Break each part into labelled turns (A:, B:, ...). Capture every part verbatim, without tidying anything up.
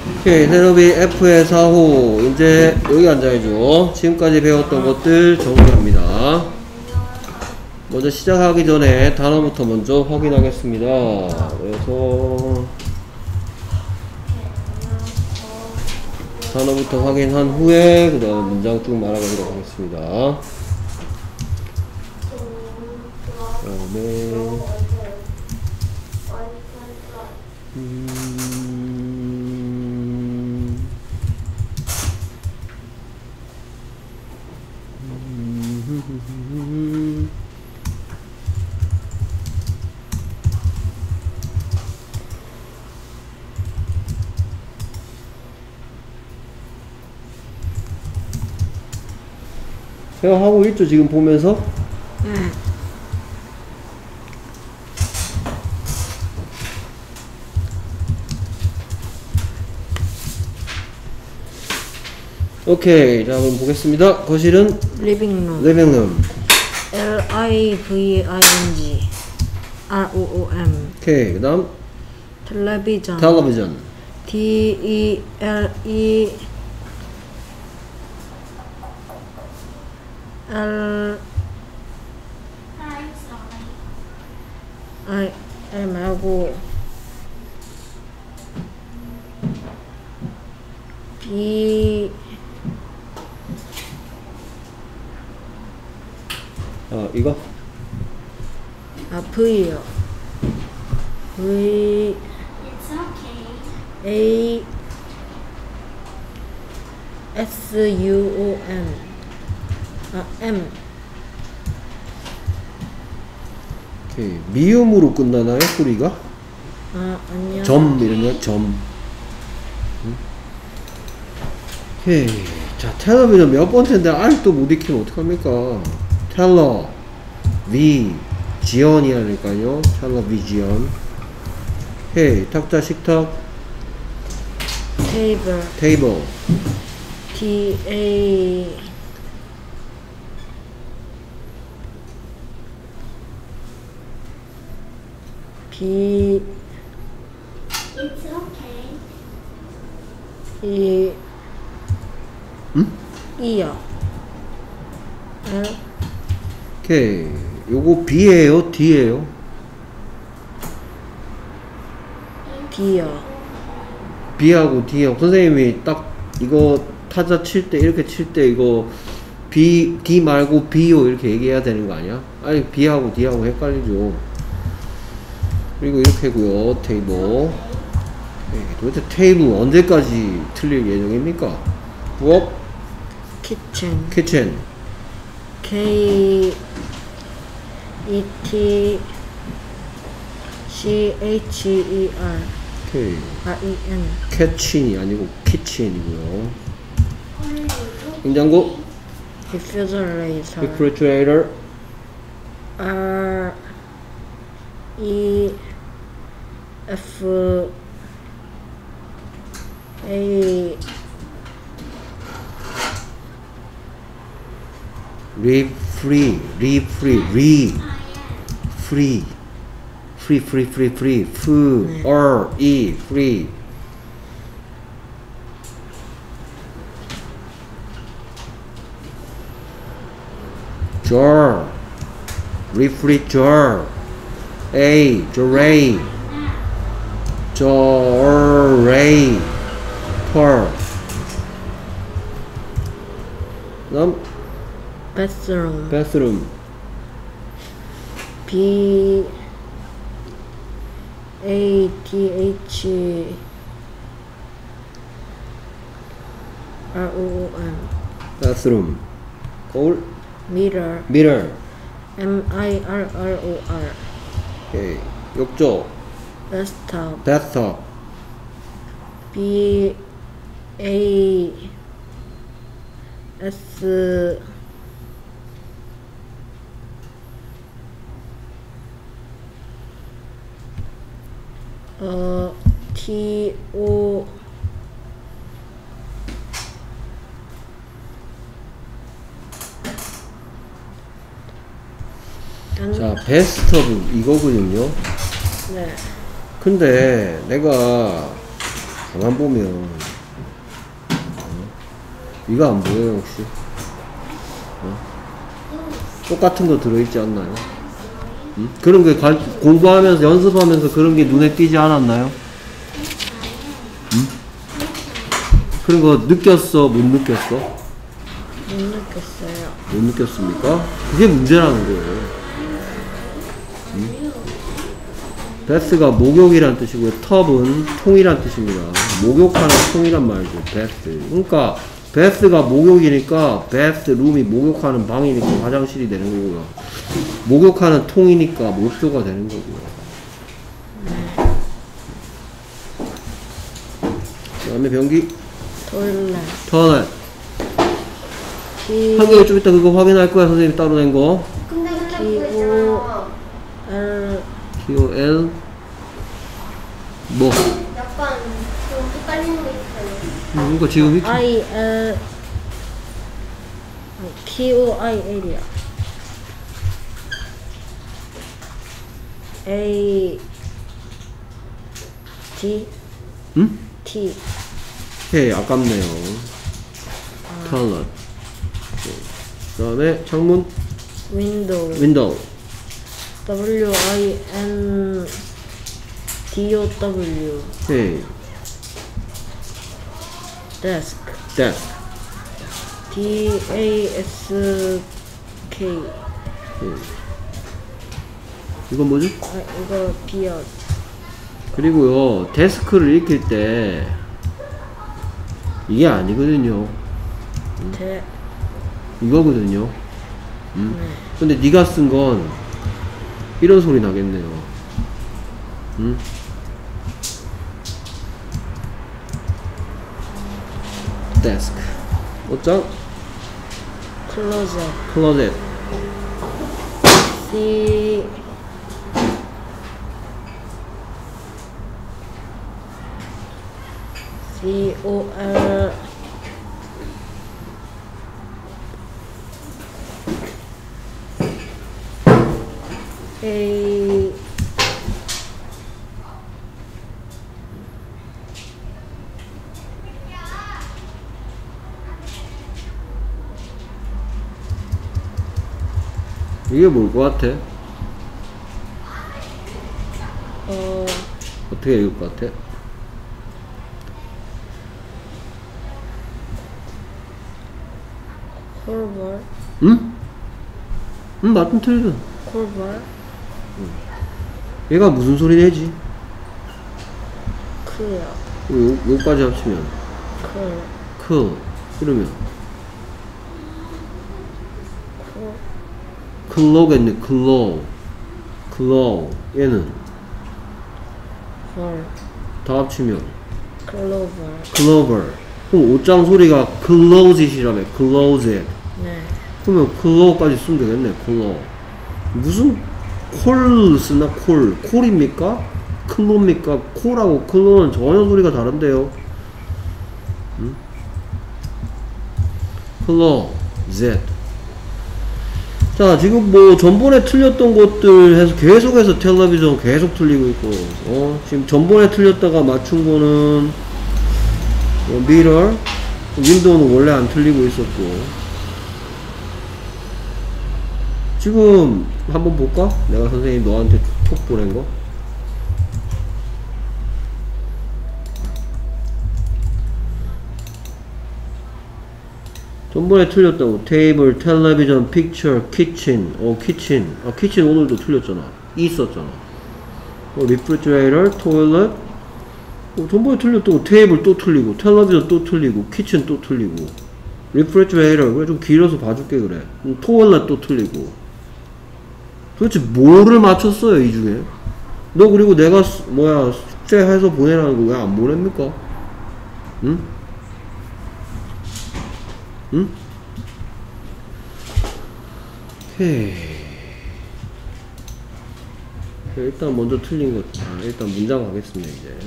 A: 오케이, 테러비 F의 사 호. 이제 여기 앉아야죠. 지금까지 배웠던 것들 정리합니다. 먼저 시작하기 전에 단어부터 먼저 확인하겠습니다. 그래서 단어부터 확인한 후에 그 다음 문장 쭉 말아가도록 하겠습니다. 그 다음에 음... 음... 생각하고 있죠, 지금 보면서?
B: 응.
A: 오케이, 자 그럼 보겠습니다. 거실은
B: 리빙룸.
A: 리빙룸.
B: L I V I N G R O O M.
A: 오케이, 그 다음
B: 텔레비전.
A: 텔레비전.
B: T E L E L I L 말고 B
A: 아 이거
B: 아 V요. V A S U O N 아 M.
A: 오케이, 미음으로 끝나나요, 소리가?
B: 아 아니요.
A: 점 이런 거 점. 응? 오케이, 자 텔레비전 몇 번째인데 아직도 못 익히면 어떡합니까? 텔러 비 지언이라니까요. 텔레비전. 오케이, 탁자 식탁.
B: 테이블.
A: 테이블.
B: T A B
C: It's okay.
B: E
A: 응?
B: E요. L
A: 오케이, 요거 B예요, D예요?
B: D요.
A: B하고 D하고 선생님이 딱 이거 타자 칠 때 이렇게 칠 때 이거 B, D 말고 B요 이렇게 얘기해야 되는 거 아니야? 아니 B하고 D하고 헷갈리죠. 그리고 이렇게고요. 테이블. 네, 도대체 테이블 언제까지 틀릴 예정입니까? 부엌,
B: 키친.
A: 키친.
B: K E T C H E R
A: 오케이.
B: R E N.
A: 캐친이 아니고 키친이고요. 냉장고,
B: Refrigerator.
A: refrigerator.
B: R E F A
A: refree, refree, re, free, free, free, free, free, fu,
B: 네.
A: R, E, free. jar, refrigerator. A, jar, jar, per. 그다음
B: bathroom.
A: bathroom.
B: B A T H R O O M.
A: bathroom. 거울,
B: mirror.
A: mirror.
B: M I R R O R.
A: 오케이. 욕조,
B: desktop.
A: bathtub.
B: B A S 어 T O
A: 자, 베스트오브 이거거든요.
B: 네.
A: 근데 내가 가만 보면 어? 이거 안 보여요 혹시? 어? 똑같은 거 들어있지 않나요? 응? 그런 게 가, 공부하면서 연습하면서 그런 게 눈에 띄지 않았나요? 응? 그런 거 느꼈어? 못 느꼈어?
B: 못 느꼈어요.
A: 못 느꼈습니까? 그게 문제라는 거예요. 응? 베스가 목욕이란 뜻이고요. 텁은 통이란 뜻입니다. 목욕하는 통이란 말이죠. 베스. 그러니까 베스가 목욕이니까 베스 룸이 목욕하는 방이니까 화장실이 되는 거고요. 목욕하는 통이니까 목표가 되는 거고요. 그 다음에 변기
B: 토일렛.
A: 터널.
B: 기,
A: 한국에 좀 이따 그거 확인할 거야. 선생님이 따로 낸 거.
C: 근데 근데
B: 기오,
C: 그거
B: L,
A: q l 뭐?
C: 약간 좀 헷갈리는 게 있어요.
A: 음, 이거 지금 이렇게
B: I, L, Q, I, L이야. A, D,
A: 응?
B: T.
A: 헤이 아깝네요. 털럿. 그 다음에 창문
B: 윈도우.
A: 윈도우.
B: W, I, N, D, O, W.
A: 헤이
B: desk.
A: 데스크.
B: D, A, S, K.
A: 헤이. 이건 뭐죠?
B: 아, 이거 비어.
A: 그리고요 데스크를 익힐 때 이게 아니거든요.
B: 대,
A: 이거거든요. 음?
B: 네.
A: 근데 네가 쓴 건 이런 소리 나겠네요. 음? 데스크. 옷장
B: 클로젯.
A: 클로젯.
B: C, C, O, L, A,
A: 이게 뭘 것 같아?
B: 어,
A: 어떻게 읽을 것 같아?
B: 콜벌,
A: 응? 응, 맞든 틀리든.
B: 콜벌,
A: 얘가 무슨 소리 내지?
B: 크요,
A: 요, 요까지 합치면.
B: 클,
A: 크. 이러면.
B: 콜,
A: 클로겠네, 클로. 클로. 얘는.
B: 벌,
A: 다 합치면.
B: 클로벌.
A: 클로버. 그럼 옷장 소리가 클로짓이라며, 클로짓.
B: 네.
A: 그러면 클로까지 쓰면 되겠네, 클로. 무슨 콜 쓰나, 콜. 콜입니까? 클로입니까? 콜하고 클로는 전혀 소리가 다른데요. 음? 클로, Z. 자, 지금 뭐 전번에 틀렸던 것들 해서 계속해서 텔레비전 계속 틀리고 있고, 어, 지금 전번에 틀렸다가 맞춘 거는 어, 미러, 윈도우는 원래 안 틀리고 있었고. 지금 한번 볼까? 내가 선생님 너한테 톡 보낸 거. 전번에 틀렸다고. 테이블, 텔레비전, 픽처, 키친. 어, 키친. 아, 키친 오늘도 틀렸잖아. 있었잖아. 어, 리프리지레이터, 토일렛. 어, 전번에 틀렸다고. 테이블 또 틀리고, 텔레비전 또 틀리고, 키친 또 틀리고. 리프리지레이터. 그래, 좀 길어서 봐줄게, 그래. 음, 토일렛 또 틀리고. 도대체 뭐를 맞췄어요, 이 중에? 너 그리고 내가, 수, 뭐야, 숙제해서 보내라는 거 왜 안 보냅니까? 응? 응? 오케이. 일단 먼저 틀린 것, 아, 일단 문장 하겠습니다, 이제.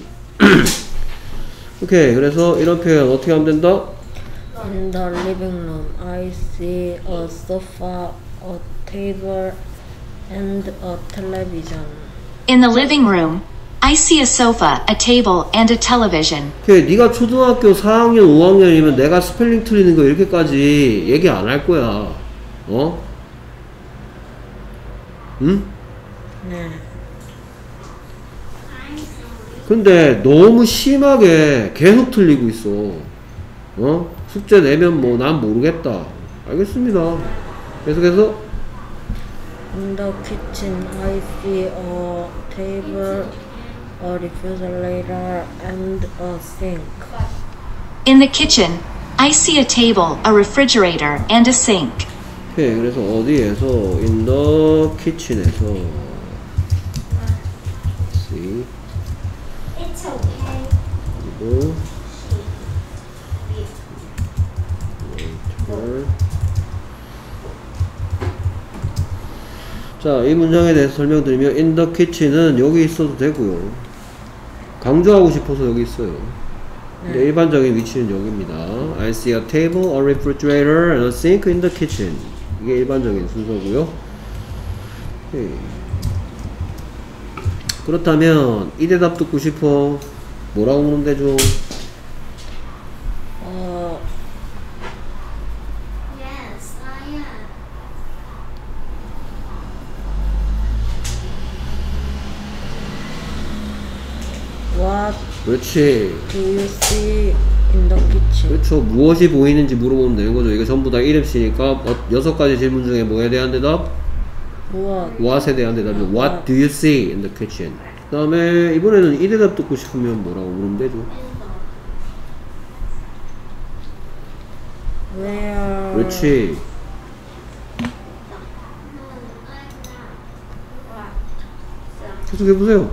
A: 오케이. 그래서 이런 표현 어떻게 하면 된다?
B: In the living room, I see a sofa, a table, and a television.
D: In the living room, I see a sofa, a table, and a television.
A: 오케이, 네가 초등학교 사 학년, 오 학년이면 내가 스펠링 틀리는 거 이렇게까지 얘기 안 할 거야. 어? 응?
B: 네.
A: 근데 너무 심하게 계속 틀리고 있어. 어? 숙제 내면 뭐 난 모르겠다. 알겠습니다. 계속해서
B: In the kitchen, I see a table, a refrigerator, and a sink.
D: In the kitchen, I see a table, a refrigerator, and a sink.
A: 오케이, 그래서 어디에서 in the kitchen에서 see
C: It's okay.
A: 그리고 자, 이 문장에 대해서 설명드리면 in the kitchen은 여기 있어도 되고요. 강조하고 싶어서 여기 있어요. 근데 일반적인 위치는 여기입니다. I see a table, a refrigerator, and a sink in the kitchen. 이게 일반적인 순서고요. 오케이. 그렇다면 이 대답 듣고 싶어. 뭐라고 물으면 되죠?
B: 어,
C: Yes, I am.
B: what
A: 그렇지.
B: do you see in the kitchen?
A: 그렇죠. 무엇이 보이는지 물어보면 되는 거죠. 이거 전부 다 이름씨니까 어, 여섯 가지 질문 중에 뭐에 대한 대답?
B: 무엇?
A: what에 대한 대답이죠. What do you see in the kitchen? 그 다음에 이번에는 이 대답 듣고 싶으면 뭐라고 물으면 되죠?
B: Where?
A: 그렇지. 계속 해보세요.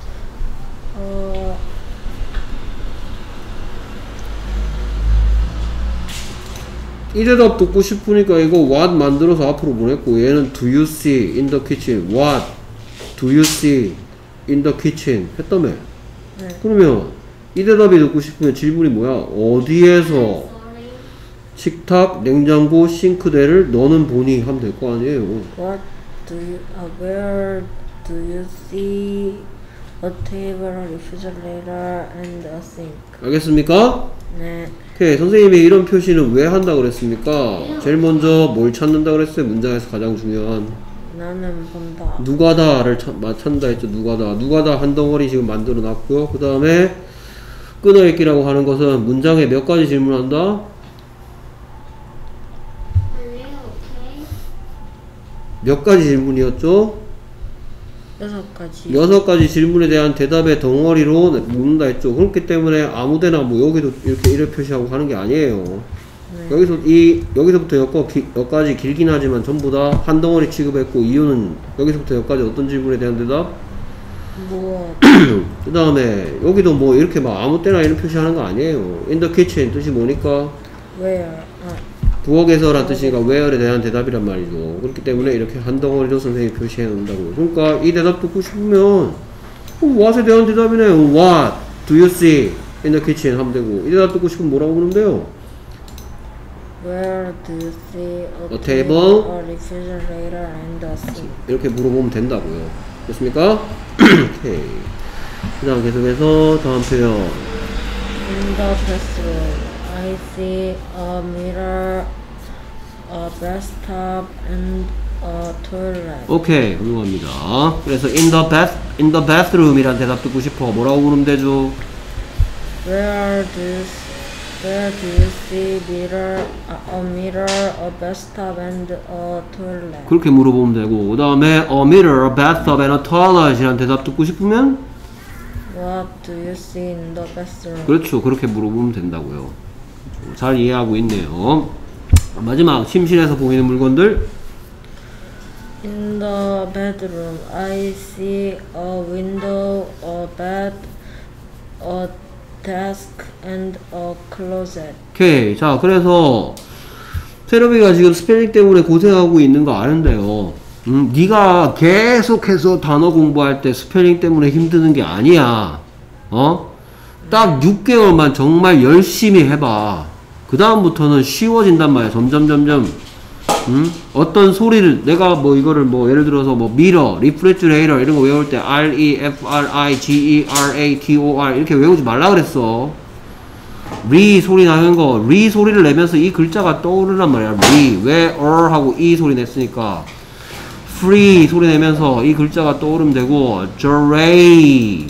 B: 어,
A: 이 대답 듣고 싶으니까 이거 what 만들어서 앞으로 보냈고, 얘는 do you see in the kitchen? What do you see in the kitchen? 했다며.
B: 네.
A: 그러면 이 대답이 듣고 싶으면 질문이 뭐야? 어디에서
C: Sorry.
A: 식탁, 냉장고, 싱크대를 너는 보니? 하면 될 거 아니에요.
B: What do you? Uh, where do you see a table, a refrigerator, and a sink?
A: 알겠습니까?
B: 네.
A: 오케이. 선생님이 이런 표시는 왜 한다 그랬습니까? 제일 먼저 뭘 찾는다 그랬어요? 문장에서 가장 중요한
B: 나는 본다.
A: 누가다를 찾, 마- 찾는다 했죠. 누가다. 누가다 한 덩어리 지금 만들어 놨고요. 그 다음에 끊어읽기라고 하는 것은 문장에 몇 가지 질문한다?
C: Are you okay?
A: 몇 가지 질문이었죠?
B: 여섯 가지.
A: 여섯 가지 질문에 대한 대답의 덩어리로 묻는다 했죠. 그렇기 때문에 아무데나 뭐 여기도 이렇게 이를 표시하고 하는 게 아니에요.
B: 네.
A: 여기서 이 여기서부터 여거 기, 여기까지 길긴 하지만 전부 다 한 덩어리 취급했고, 이유는 여기서부터 여기까지 어떤 질문에 대한 대답?
B: 무엇?
A: 그 다음에 여기도 뭐 이렇게 막 아무 때나 이런 표시하는 거 아니에요. in the kitchen 뜻이 뭐니까?
B: Where? 아,
A: 부엌에서란 뜻이니까 where에 대한 대답이란 말이죠. 그렇기 때문에 이렇게 한 덩어리로 선생님이 표시해 놓는다고요. 그러니까 이 대답 듣고 싶으면 어, what에 대한 대답이네요. What do you see in the kitchen? 하면 되고, 이 대답 듣고 싶으면 뭐라고 그러면 돼요?
B: Where do you see a,
A: A table,
B: a refrigerator, and a sink?
A: 이렇게 물어보면 된다고요. 됐습니까? 오케이. 그 다음 계속해서 다음 표현.
B: In the bathroom, I see a mirror, a bathtub, and a toilet.
A: 오케이, 훌륭합니다. 그래서 in the bath, in the bathroom이란 대답 듣고 싶어. 뭐라고 물으면 되죠?
B: Where do you, where do you see mirror, a, a mirror, a bathtub, and a toilet?
A: 그렇게 물어보면 되고, 그 다음에 a mirror, a bathtub, and a toilet이란 대답 듣고 싶으면
B: What do you see in the bathroom?
A: 그렇죠. 그렇게 물어보면 된다고요. 잘 이해하고 있네요. 마지막 침실에서 보이는 물건들.
B: In the bedroom, I see a window, a bed, a desk, and a closet.
A: 오케이. 자, 그래서 세럽이가 지금 스펠링 때문에 고생하고 있는 거 아는데요. 음, 네가 계속해서 단어 공부할 때 스펠링 때문에 힘드는 게 아니야. 어? 딱 육 개월만 정말 열심히 해봐. 그 다음부터는 쉬워진단 말이야. 점점 점점. 음? 어떤 소리를 내가 뭐 이거를 뭐 예를 들어서 뭐 미러, 리프레지레이터 이런 거 외울 때 R E F R I G E R A T O R 이렇게 외우지 말라 그랬어. 리 소리 나는 거, 리 소리를 내면서 이 글자가 떠오르란 말이야. 리. 왜 er 하고 e 소리 냈으니까. free 소리 내면서 이 글자가 떠오르면 되고, jury,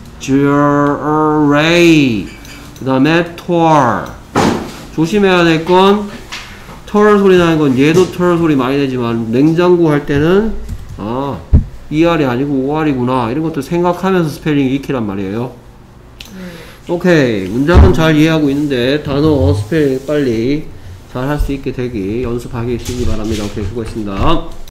A: jury. 그 다음에 tor. 조심해야 될 건, 털 소리 나는 건 얘도 털 소리 많이 내지만, 냉장고 할 때는, 아, 이알이 아니고 오알이구나. 이런 것도 생각하면서 스펠링 익히란 말이에요. 오케이. 문장은 잘 이해하고 있는데 단어 스펠 빨리 잘 할 수 있게 되기 연습하기 바랍니다. 오케이. 수고했습니다.